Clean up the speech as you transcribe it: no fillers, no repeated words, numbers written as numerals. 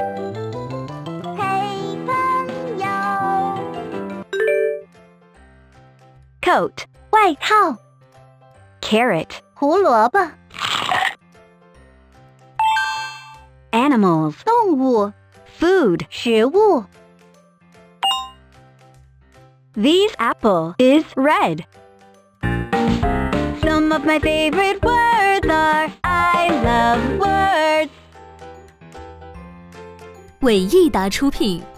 陪朋友。 coat 外套。 carrot 胡萝卜。 animals 动物。 food 食物。 This apple is red. Some of my favorite words are I love words. 伟易达出品。